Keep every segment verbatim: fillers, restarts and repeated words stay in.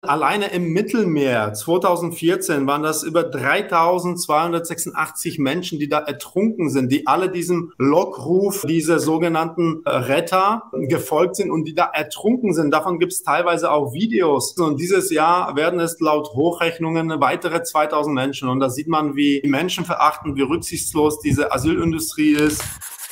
alleine im Mittelmeer zweitausendvierzehn waren das über dreitausendzweihundertsechsundachtzig Menschen, die da ertrunken sind, die alle diesem Lockruf dieser sogenannten Retter gefolgt sind und die da ertrunken sind. Davon gibt es teilweise auch Videos. Und dieses Jahr werden es laut Hochrechnungen weitere zweitausend Menschen. Und da sieht man, wie menschenverachtend, wie rücksichtslos diese Asylindustrie ist.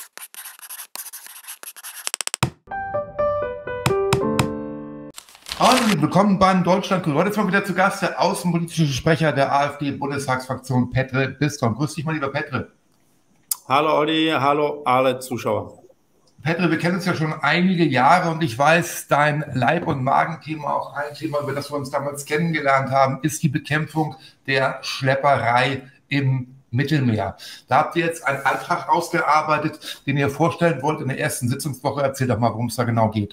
Hallo, willkommen beim Deutschland. Heute ist mal wieder zu Gast der außenpolitische Sprecher der AfD-Bundestagsfraktion, Petr Bistrom. Grüß dich mal, lieber Petr. Hallo Olli, hallo alle Zuschauer. Petr, wir kennen uns ja schon einige Jahre und ich weiß, dein Leib- und Magenthema, auch ein Thema, über das wir uns damals kennengelernt haben, ist die Bekämpfung der Schlepperei im Mittelmeer. Da habt ihr jetzt einen Antrag ausgearbeitet, den ihr vorstellen wollt in der ersten Sitzungswoche. Erzähl doch mal, worum es da genau geht.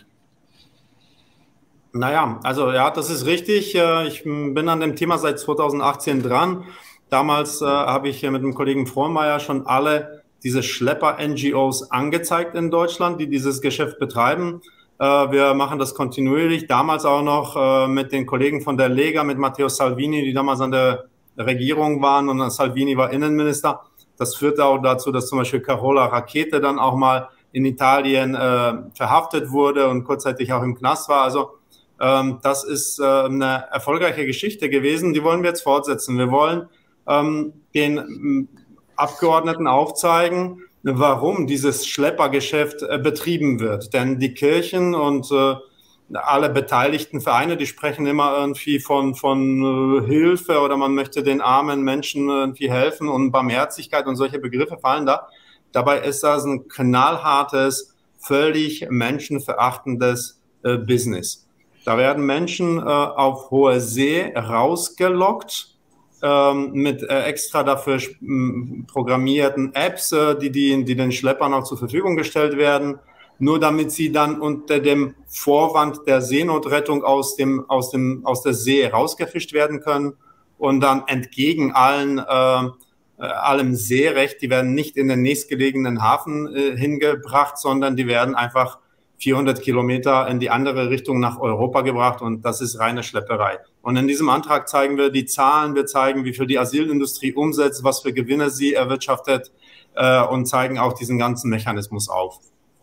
Naja, also ja, das ist richtig. Ich bin an dem Thema seit zweitausendachtzehn dran. Damals äh, habe ich mit dem Kollegen Frohnmeier schon alle diese Schlepper-N G Os angezeigt in Deutschland, die dieses Geschäft betreiben. Äh, wir machen das kontinuierlich. Damals auch noch äh, mit den Kollegen von der Lega, mit Matteo Salvini, die damals an der Regierung waren, und Salvini war Innenminister. Das führte auch dazu, dass zum Beispiel Carola Rackete dann auch mal in Italien äh, verhaftet wurde und kurzzeitig auch im Knast war. Also Ähm, das ist äh, eine erfolgreiche Geschichte gewesen, die wollen wir jetzt fortsetzen. Wir wollen ähm, den ähm, Abgeordneten aufzeigen, warum dieses Schleppergeschäft äh, betrieben wird. Denn die Kirchen und äh, alle beteiligten Vereine, die sprechen immer irgendwie von, von äh, Hilfe oder man möchte den armen Menschen irgendwie helfen und Barmherzigkeit und solche Begriffe fallen da. Dabei ist das ein knallhartes, völlig menschenverachtendes äh, Business. Da werden Menschen äh, auf hoher See rausgelockt ähm, mit äh, extra dafür programmierten Apps, äh, die, die, die den Schleppern auch zur Verfügung gestellt werden, nur damit sie dann unter dem Vorwand der Seenotrettung aus, dem, aus, dem, aus der See rausgefischt werden können und dann entgegen allen, äh, allem Seerecht, die werden nicht in den nächstgelegenen Hafen äh, hingebracht, sondern die werden einfach vierhundert Kilometer in die andere Richtung nach Europa gebracht, und das ist reine Schlepperei. Und in diesem Antrag zeigen wir die Zahlen, wir zeigen, wie viel die Asylindustrie umsetzt, was für Gewinne sie erwirtschaftet äh, und zeigen auch diesen ganzen Mechanismus auf.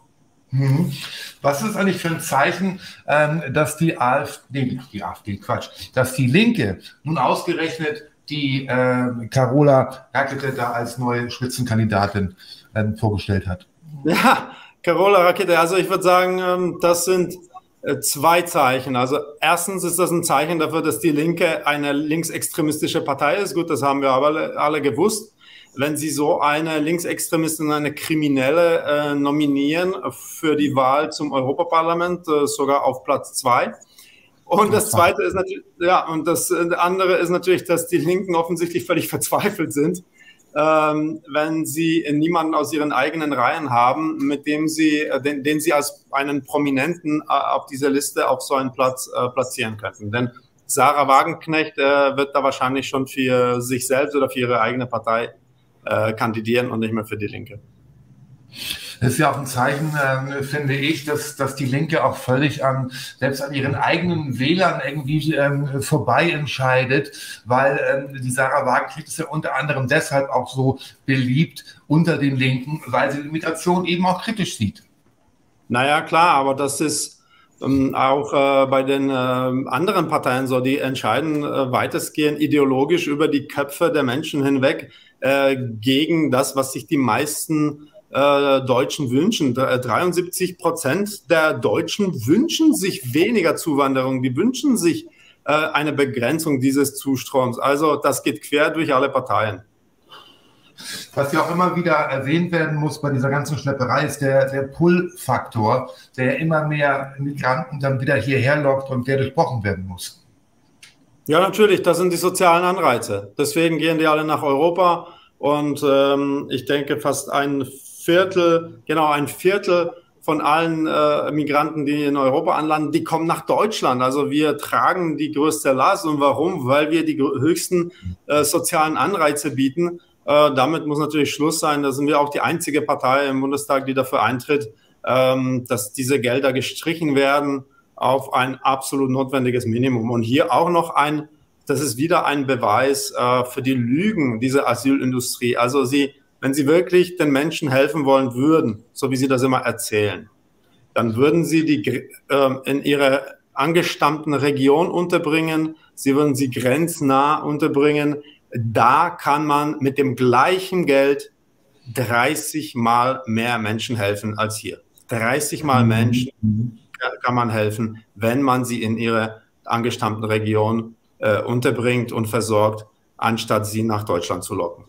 Mhm. Was ist eigentlich für ein Zeichen, ähm, dass die AfD, die AfD, Quatsch, dass die Linke nun ausgerechnet die äh, Carola Rackete da als neue Spitzenkandidatin äh, vorgestellt hat? Ja, Carola Rackete, also ich würde sagen, das sind zwei Zeichen. Also erstens ist das ein Zeichen dafür, dass die Linke eine linksextremistische Partei ist. Gut, das haben wir aber alle gewusst. Wenn Sie so eine Linksextremistin, eine Kriminelle äh, nominieren für die Wahl zum Europaparlament, äh, sogar auf Platz zwei. Und das Zweite ist natürlich, ja, und das andere ist natürlich, dass die Linken offensichtlich völlig verzweifelt sind, Ähm, wenn sie niemanden aus ihren eigenen Reihen haben, mit dem sie, den, den sie als einen Prominenten äh, auf dieser Liste auf so einen Platz äh, platzieren könnten. Denn Sarah Wagenknecht äh, wird da wahrscheinlich schon für sich selbst oder für ihre eigene Partei äh, kandidieren und nicht mehr für die Linke. Das ist ja auch ein Zeichen, äh, finde ich, dass, dass die Linke auch völlig an, selbst an ihren eigenen Wählern irgendwie ähm, vorbei entscheidet, weil ähm, die Sarah Wagenknecht ist ja unter anderem deshalb auch so beliebt unter den Linken, weil sie die Migration eben auch kritisch sieht. Naja, klar, aber das ist ähm, auch äh, bei den äh, anderen Parteien so, die entscheiden äh, weitestgehend ideologisch über die Köpfe der Menschen hinweg äh, gegen das, was sich die meisten Deutschen wünschen. dreiundsiebzig Prozent der Deutschen wünschen sich weniger Zuwanderung, die wünschen sich äh, eine Begrenzung dieses Zustroms. Also das geht quer durch alle Parteien. Was ja auch immer wieder erwähnt werden muss bei dieser ganzen Schlepperei ist der, der Pull-Faktor, der immer mehr Migranten dann wieder hierher lockt und der durchbrochen werden muss. Ja, natürlich, das sind die sozialen Anreize. Deswegen gehen die alle nach Europa, und ähm, ich denke, fast ein Viertel, genau ein Viertel von allen äh, Migranten, die in Europa anlanden, die kommen nach Deutschland. Also wir tragen die größte Last. Und warum? Weil wir die höchsten äh, sozialen Anreize bieten. Äh, damit muss natürlich Schluss sein. Da sind wir auch die einzige Partei im Bundestag, die dafür eintritt, ähm, dass diese Gelder gestrichen werden. auf ein absolut notwendiges Minimum. Und hier auch noch ein, das ist wieder ein Beweis äh, für die Lügen dieser Asylindustrie. Also sie, wenn sie wirklich den Menschen helfen wollen würden, so wie sie das immer erzählen, dann würden sie die äh, in ihrer angestammten Region unterbringen, sie würden sie grenznah unterbringen. Da kann man mit dem gleichen Geld dreißig Mal mehr Menschen helfen als hier. dreißig Mal Menschen kann man helfen, wenn man sie in ihrer angestammten Region äh, unterbringt und versorgt, anstatt sie nach Deutschland zu locken.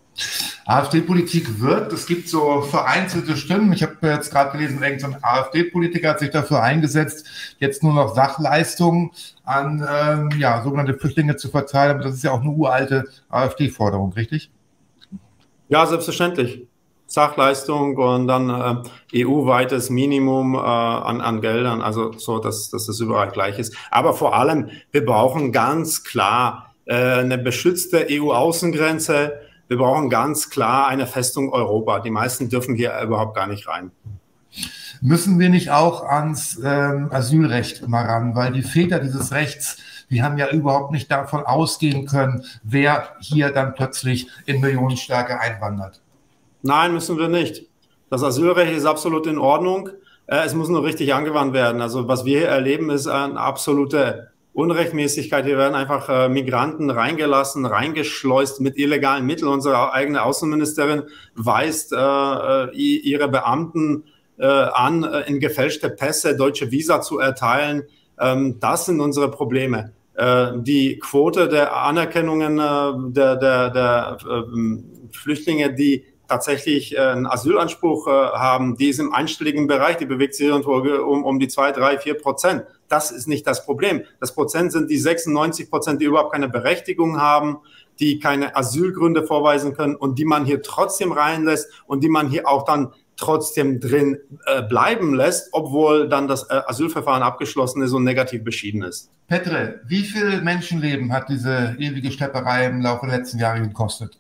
AfD-Politik wirkt. Es gibt so vereinzelte Stimmen. Ich habe jetzt gerade gelesen, irgendein AfD-Politiker hat sich dafür eingesetzt, jetzt nur noch Sachleistungen an ähm, ja, sogenannte Flüchtlinge zu verteilen. Aber das ist ja auch eine uralte AfD-Forderung, richtig? Ja, selbstverständlich. Sachleistung und dann äh, E U-weites Minimum äh, an, an Geldern, also so, dass, dass das überall gleich ist. Aber vor allem, wir brauchen ganz klar äh, eine beschützte E U-Außengrenze. Wir brauchen ganz klar eine Festung Europa. Die meisten dürfen hier überhaupt gar nicht rein. Müssen wir nicht auch ans ähm, Asylrecht mal ran? Weil die Väter dieses Rechts, die haben ja überhaupt nicht davon ausgehen können, wer hier dann plötzlich in Millionenstärke einwandert. Nein, müssen wir nicht. Das Asylrecht ist absolut in Ordnung. Es muss nur richtig angewandt werden. Also was wir hier erleben, ist eine absolute Unrechtmäßigkeit. Hier werden einfach äh, Migranten reingelassen, reingeschleust mit illegalen Mitteln. Unsere eigene Außenministerin weist äh, ihre Beamten äh, an, äh, in gefälschte Pässe deutsche Visa zu erteilen. Ähm, das sind unsere Probleme. Äh, die Quote der Anerkennungen äh, der, der, der äh, Flüchtlinge, die tatsächlich äh, einen Asylanspruch äh, haben, die ist im einstelligen Bereich, die bewegt sich irgendwo um, um die zwei, drei, vier Prozent. Das ist nicht das Problem. Das Prozent sind die sechsundneunzig Prozent, die überhaupt keine Berechtigung haben, die keine Asylgründe vorweisen können und die man hier trotzdem reinlässt und die man hier auch dann trotzdem drin äh, bleiben lässt, obwohl dann das äh, Asylverfahren abgeschlossen ist und negativ beschieden ist. Petr, wie viel Menschenleben hat diese ewige Schlepperei im Laufe der letzten Jahre gekostet?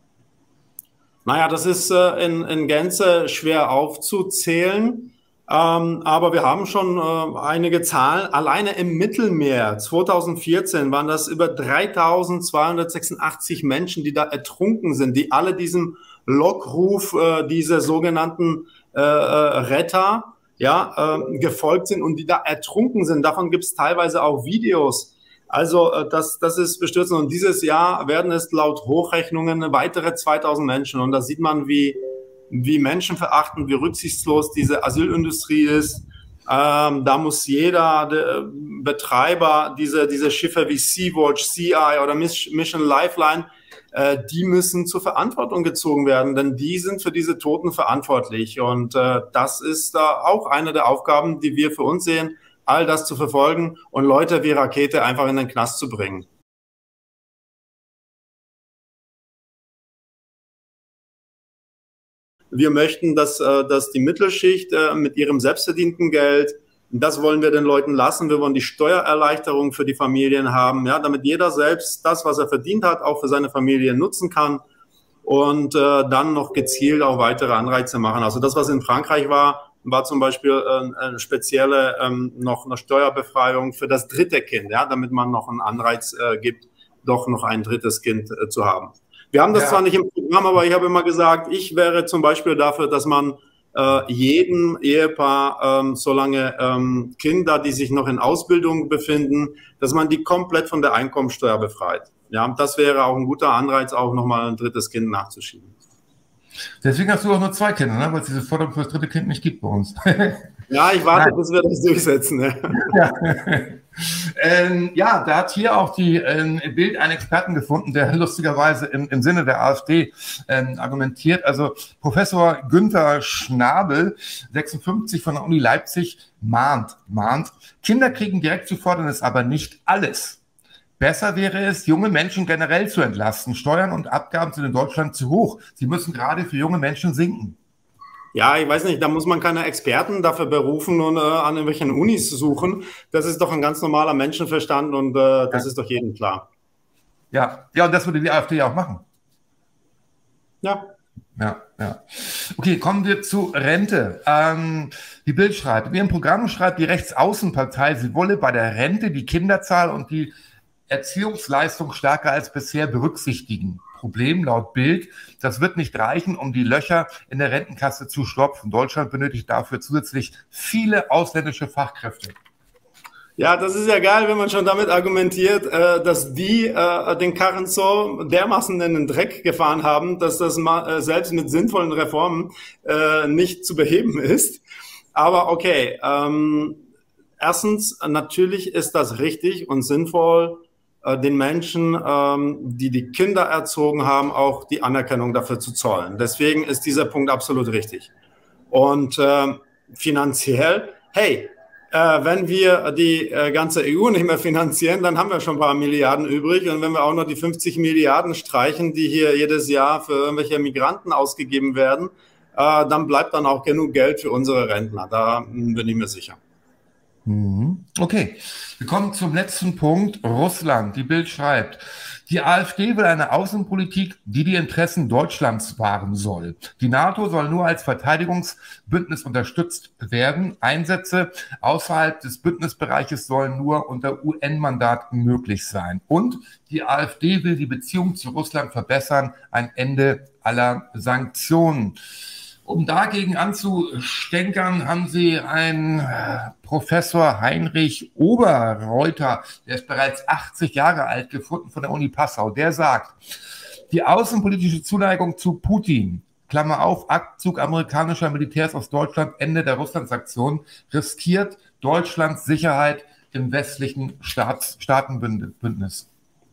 Naja, das ist äh, in, in Gänze schwer aufzuzählen, ähm, aber wir haben schon äh, einige Zahlen. Alleine im Mittelmeer zweitausendvierzehn waren das über dreitausendzweihundertsechsundachtzig Menschen, die da ertrunken sind, die alle diesem Lockruf, äh, diese sogenannten äh, Retter, ja, äh, gefolgt sind und die da ertrunken sind. Davon gibt es teilweise auch Videos. Also das, das ist bestürzend. Und dieses Jahr werden es laut Hochrechnungen weitere zweitausend Menschen. Und da sieht man, wie, wie menschenverachtend, wie rücksichtslos diese Asylindustrie ist. Ähm, da muss jeder der Betreiber dieser diese Schiffe wie Sea-Watch, Sea-Eye oder Mission Lifeline, äh, die müssen zur Verantwortung gezogen werden, denn die sind für diese Toten verantwortlich. Und äh, das ist äh, auch eine der Aufgaben, die wir für uns sehen, all das zu verfolgen und Leute wie Rakete einfach in den Knast zu bringen. Wir möchten, dass, dass die Mittelschicht mit ihrem selbstverdienten Geld, das wollen wir den Leuten lassen. Wir wollen die Steuererleichterung für die Familien haben, ja, damit jeder selbst das, was er verdient hat, auch für seine Familie nutzen kann und äh, dann noch gezielt auch weitere Anreize machen. Also das, was in Frankreich war, war zum Beispiel äh, eine spezielle ähm, noch eine Steuerbefreiung für das dritte Kind, ja, damit man noch einen Anreiz äh, gibt, doch noch ein drittes Kind äh, zu haben. Wir haben das ja zwar nicht im Programm, aber ich habe immer gesagt, ich wäre zum Beispiel dafür, dass man äh, jedem Ehepaar, ähm, solange ähm, Kinder, die sich noch in Ausbildung befinden, dass man die komplett von der Einkommensteuer befreit. Ja, das wäre auch ein guter Anreiz, auch nochmal ein drittes Kind nachzuschieben. Deswegen hast du auch nur zwei Kinder, ne? Weil es diese Forderung für das dritte Kind nicht gibt bei uns. Ja, ich warte, Nein. bis wir das durchsetzen. Ne? Ja. ähm, ja, da hat hier auch die ähm, Bild einen Experten gefunden, der lustigerweise im, im Sinne der AfD ähm, argumentiert. Also Professor Günther Schnabel, sechsundfünfzig von der Uni Leipzig, mahnt, mahnt, Kinder kriegen direkt zu fordern, ist aber nicht alles. Besser wäre es, junge Menschen generell zu entlasten. Steuern und Abgaben sind in Deutschland zu hoch. Sie müssen gerade für junge Menschen sinken. Ja, ich weiß nicht, da muss man keine Experten dafür berufen und äh, an irgendwelchen Unis suchen. Das ist doch ein ganz normaler Menschenverstand und äh, das ja. ist doch jedem klar. Ja, ja, und das würde die AfD auch machen. Ja. ja, ja. Okay, kommen wir zu Rente. Ähm, die Bild schreibt, in ihrem Programm schreibt die Rechtsaußenpartei, sie wolle bei der Rente die Kinderzahl und die Erziehungsleistung stärker als bisher berücksichtigen. Problem laut Bild, das wird nicht reichen, um die Löcher in der Rentenkasse zu stopfen. Deutschland benötigt dafür zusätzlich viele ausländische Fachkräfte. Ja, das ist ja geil, wenn man schon damit argumentiert, äh, dass die äh, den Karren so dermaßen in den Dreck gefahren haben, dass das mal, äh, selbst mit sinnvollen Reformen äh, nicht zu beheben ist. Aber okay, ähm, erstens, natürlich ist das richtig und sinnvoll, äh, den Menschen, ähm, die die Kinder erzogen haben, auch die Anerkennung dafür zu zollen. Deswegen ist dieser Punkt absolut richtig. Und äh, finanziell, hey, Äh, wenn wir die äh, ganze E U nicht mehr finanzieren, dann haben wir schon ein paar Milliarden übrig. Und wenn wir auch noch die fünfzig Milliarden streichen, die hier jedes Jahr für irgendwelche Migranten ausgegeben werden, äh, dann bleibt dann auch genug Geld für unsere Rentner. Da bin ich mir sicher. Okay, wir kommen zum letzten Punkt. Russland. Die Bild schreibt, die AfD will eine Außenpolitik, die die Interessen Deutschlands wahren soll. Die NATO soll nur als Verteidigungsbündnis unterstützt werden. Einsätze außerhalb des Bündnisbereiches sollen nur unter U N-Mandat möglich sein. Und die AfD will die Beziehung zu Russland verbessern. Ein Ende aller Sanktionen. Um dagegen anzustänkern, haben Sie einen Professor Heinrich Oberreuter, der ist bereits achtzig Jahre alt, gefunden von der Uni Passau. Der sagt, die außenpolitische Zuneigung zu Putin, Klammer auf, Abzug amerikanischer Militärs aus Deutschland, Ende der Russland-Sanktionen, riskiert Deutschlands Sicherheit im westlichen Staats Staatenbündnis.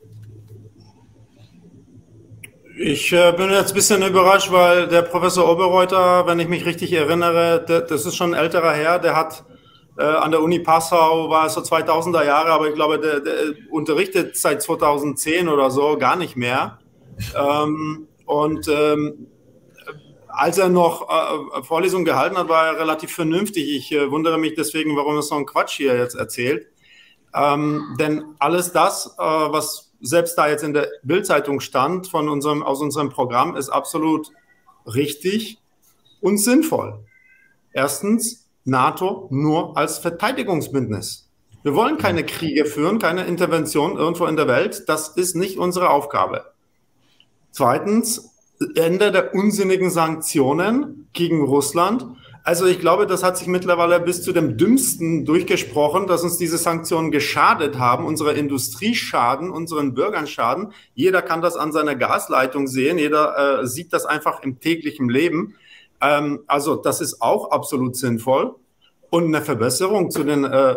Ich äh, bin jetzt ein bisschen überrascht, weil der Professor Oberreuter, wenn ich mich richtig erinnere, der, das ist schon ein älterer Herr, der hat äh, an der Uni Passau, war es so zweitausender Jahre, aber ich glaube, der, der unterrichtet seit zweitausendzehn oder so gar nicht mehr. Ähm, und ähm, als er noch äh, Vorlesungen gehalten hat, war er relativ vernünftig. Ich äh, wundere mich deswegen, warum er so einen Quatsch hier jetzt erzählt. Ähm, denn alles das, äh, was selbst da jetzt in der Bild-Zeitung stand von unserem, aus unserem Programm, ist absolut richtig und sinnvoll. Erstens, NATO nur als Verteidigungsbündnis. Wir wollen keine Kriege führen, keine Intervention irgendwo in der Welt. Das ist nicht unsere Aufgabe. Zweitens, Ende der unsinnigen Sanktionen gegen Russland. Also ich glaube, das hat sich mittlerweile bis zu dem Dümmsten durchgesprochen, dass uns diese Sanktionen geschadet haben, unserer Industrie schaden, unseren Bürgern schaden. Jeder kann das an seiner Gasleitung sehen, jeder äh, sieht das einfach im täglichen Leben. Ähm, also das ist auch absolut sinnvoll. Und eine Verbesserung zu den äh,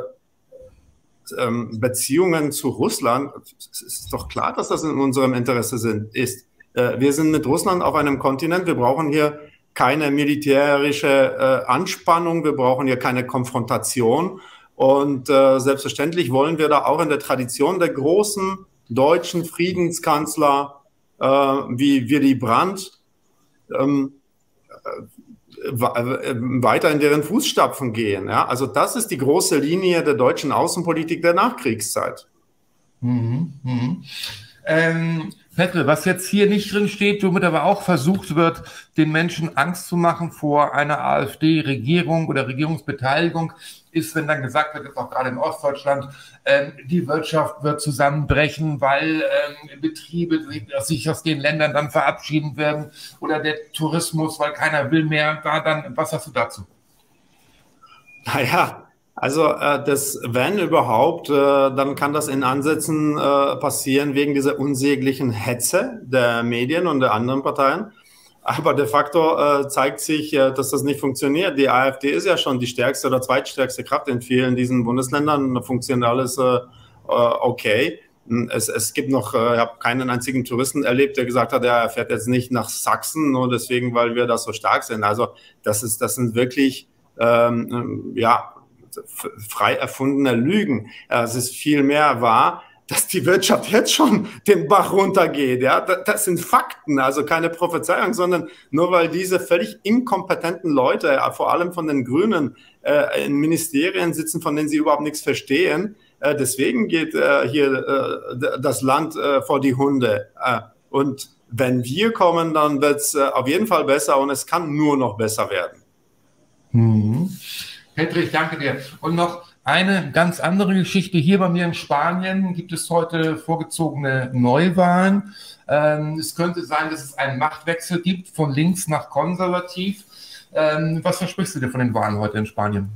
ähm, Beziehungen zu Russland, es ist doch klar, dass das in unserem Interesse sind, ist. Äh, wir sind mit Russland auf einem Kontinent, wir brauchen hier keine militärische äh, Anspannung, wir brauchen hier keine Konfrontation und äh, selbstverständlich wollen wir da auch in der Tradition der großen deutschen Friedenskanzler äh, wie Willy Brandt ähm, äh, weiter in deren Fußstapfen gehen. Ja? Also das ist die große Linie der deutschen Außenpolitik der Nachkriegszeit. Mhm, mhm. Ähm, Vettel, was jetzt hier nicht drin steht, womit aber auch versucht wird, den Menschen Angst zu machen vor einer AfD-Regierung oder Regierungsbeteiligung, ist, wenn dann gesagt wird, jetzt auch gerade in Ostdeutschland, ähm, die Wirtschaft wird zusammenbrechen, weil ähm, Betriebe sich aus den Ländern dann verabschieden werden oder der Tourismus, weil keiner will mehr. Da dann, was hast du dazu? Naja, also äh, das, wenn überhaupt, äh, dann kann das in Ansätzen äh, passieren wegen dieser unsäglichen Hetze der Medien und der anderen Parteien. Aber de facto äh, zeigt sich, äh, dass das nicht funktioniert. Die AfD ist ja schon die stärkste oder zweitstärkste Kraft in vielen diesen Bundesländern. Da funktioniert alles äh, okay. Es, es gibt noch, äh, ich habe keinen einzigen Touristen erlebt, der gesagt hat, er fährt jetzt nicht nach Sachsen, nur deswegen, weil wir da so stark sind. Also das ist, das sind wirklich, ähm, ja, frei erfundene Lügen. Es ist viel mehr wahr, dass die Wirtschaft jetzt schon den Bach runtergeht. Ja, das sind Fakten, also keine Prophezeiung, sondern nur weil diese völlig inkompetenten Leute, vor allem von den Grünen, äh, in Ministerien sitzen, von denen sie überhaupt nichts verstehen. Äh, deswegen geht äh, hier äh, das Land äh, vor die Hunde. Äh, und wenn wir kommen, dann wird es äh, auf jeden Fall besser und es kann nur noch besser werden. Mhm. Petri, ich danke dir. Und noch eine ganz andere Geschichte. Hier bei mir in Spanien gibt es heute vorgezogene Neuwahlen. Ähm, es könnte sein, dass es einen Machtwechsel gibt von links nach konservativ. Ähm, was versprichst du dir von den Wahlen heute in Spanien?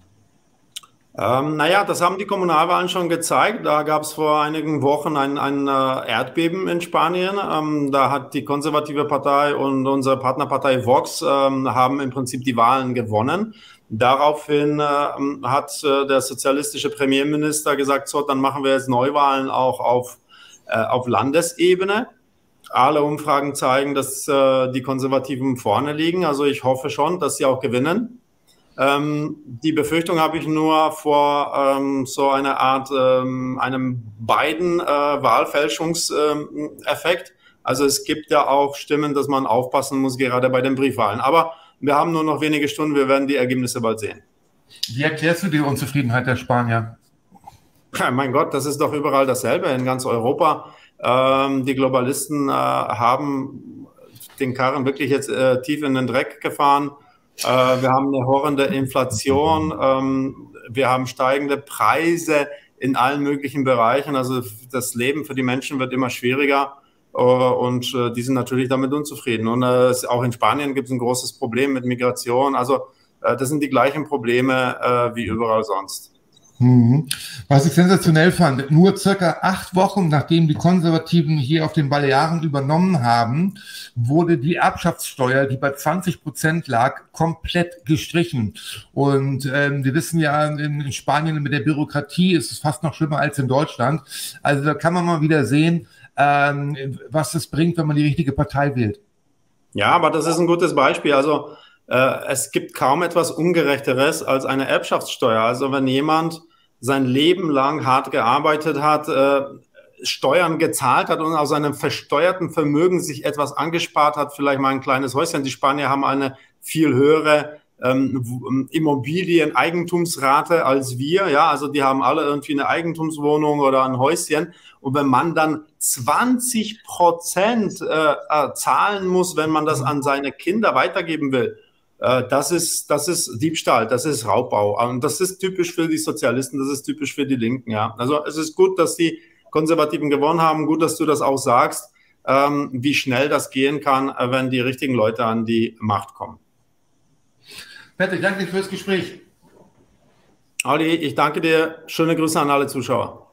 Ähm, naja, das haben die Kommunalwahlen schon gezeigt. Da gab es vor einigen Wochen ein, ein äh, Erdbeben in Spanien. Ähm, da hat die konservative Partei und unsere Partnerpartei Vox ähm, haben im Prinzip die Wahlen gewonnen. Daraufhin äh, hat äh, der sozialistische Premierminister gesagt, so, dann machen wir jetzt Neuwahlen auch auf, äh, auf Landesebene. Alle Umfragen zeigen, dass äh, die Konservativen vorne liegen. Also ich hoffe schon, dass sie auch gewinnen. Ähm, die Befürchtung habe ich nur vor ähm, so einer Art, ähm, einem Biden-Wahlfälschungseffekt. Äh, also es gibt ja auch Stimmen, dass man aufpassen muss, gerade bei den Briefwahlen. Aber wir haben nur noch wenige Stunden, wir werden die Ergebnisse bald sehen. Wie erklärst du die Unzufriedenheit der Spanier? Ja, mein Gott, das ist doch überall dasselbe in ganz Europa. Ähm, die Globalisten äh, haben den Karren wirklich jetzt äh, tief in den Dreck gefahren. Äh, wir haben eine horrende Inflation. Ähm, wir haben steigende Preise in allen möglichen Bereichen. Also das Leben für die Menschen wird immer schwieriger. Äh, und äh, die sind natürlich damit unzufrieden. Und äh, auch in Spanien gibt es ein großes Problem mit Migration. Also äh, das sind die gleichen Probleme äh, wie überall sonst. Mhm. Was ich sensationell fand, nur circa acht Wochen nachdem die Konservativen hier auf den Balearen übernommen haben, wurde die Erbschaftssteuer, die bei zwanzig Prozent lag, komplett gestrichen. Und ähm, wir wissen ja, in, in Spanien mit der Bürokratie ist es fast noch schlimmer als in Deutschland. Also da kann man mal wieder sehen, ähm, was es bringt, wenn man die richtige Partei wählt. Ja, aber das ist ein gutes Beispiel. Also äh, es gibt kaum etwas Ungerechteres als eine Erbschaftssteuer. Also wenn jemand sein Leben lang hart gearbeitet hat, äh, Steuern gezahlt hat und aus seinem versteuerten Vermögen sich etwas angespart hat, vielleicht mal ein kleines Häuschen. Die Spanier haben eine viel höhere ähm, Immobilien-Eigentumsrate als wir. Ja, also die haben alle irgendwie eine Eigentumswohnung oder ein Häuschen. Und wenn man dann zwanzig Prozent äh, zahlen muss, wenn man das an seine Kinder weitergeben will, Das ist, das ist Diebstahl, das ist Raubbau. Und das ist typisch für die Sozialisten, das ist typisch für die Linken. Ja. Also es ist gut, dass die Konservativen gewonnen haben. Gut, dass du das auch sagst, ähm, wie schnell das gehen kann, wenn die richtigen Leute an die Macht kommen. Patrick, danke dir fürs Gespräch. Ali, ich danke dir. Schöne Grüße an alle Zuschauer.